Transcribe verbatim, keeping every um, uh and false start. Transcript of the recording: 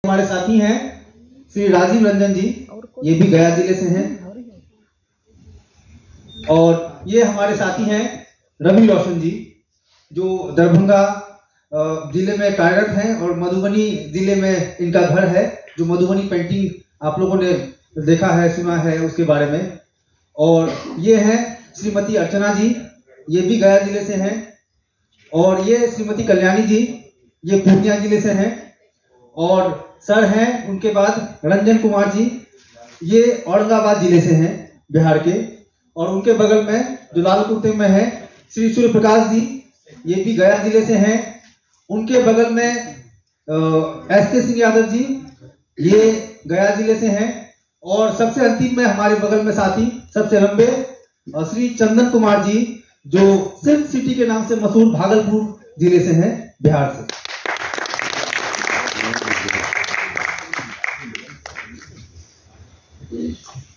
हमारे साथी हैं श्री राजीव रंजन जी, ये भी गया जिले से हैं। और ये हमारे साथी हैं रवि रोशन जी, जो दरभंगा जिले में कार्यरत हैं और मधुबनी जिले में इनका घर है। जो मधुबनी पेंटिंग आप लोगों ने देखा है, सुना है उसके बारे में। और ये हैं श्रीमती अर्चना जी, ये भी गया जिले से हैं। और ये श्रीमती कल्याणी जी, ये पूर्णिया जिले से हैं। और सर हैं उनके बाद रंजन कुमार जी, ये औरंगाबाद जिले से हैं, बिहार के। और उनके बगल में जो लाल कुर्ते में है श्री सूर्य प्रकाश जी, ये भी गया जिले से हैं। उनके बगल में एस के सिंह यादव जी, ये गया जिले से हैं। और सबसे अंतिम में हमारे बगल में साथी सबसे लंबे श्री चंदन कुमार जी, जो सिल्क सिटी के नाम से मशहूर भागलपुर जिले से हैं, बिहार से। Thank you.